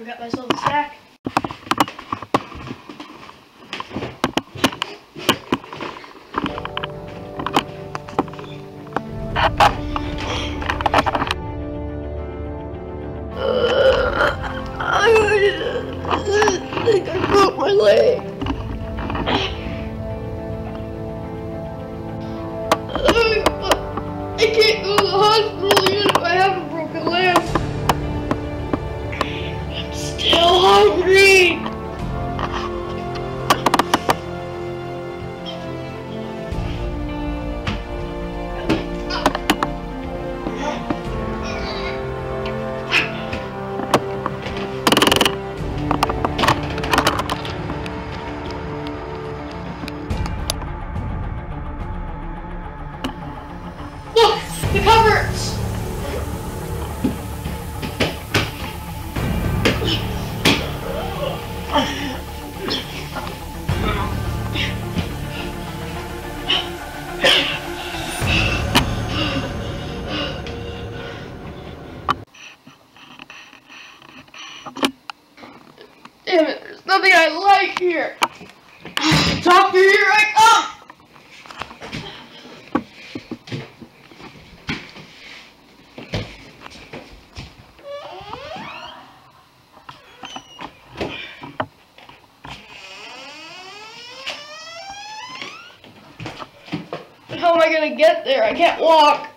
I got myself a snack. I think I broke my leg. I can't go to the hospital even if I have a broken leg. I'm still hungry. Look, the cupboards. Damn it, there's nothing I like here. Doctor, here I come! How am I gonna get there? I can't walk.